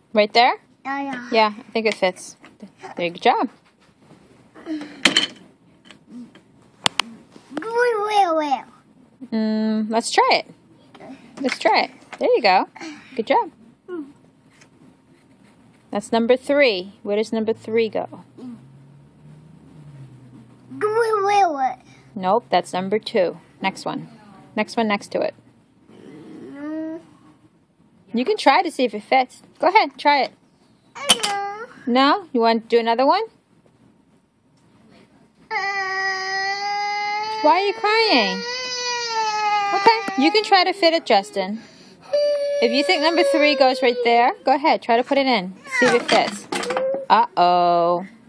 Right there? Yeah. Yeah, I think it fits. There, good job. Where? Let's try it. Let's try it. There you go. Good job. That's number 3. Where does number 3 go? Where? Nope, that's number 2. Next one. Next one next to it. You can try to see if it fits. Go ahead, try it. No? You want to do another one? Why are you crying? Okay, you can try to fit it, Justin. If you think number 3 goes right there, go ahead, try to put it in. See if it fits. Uh-oh.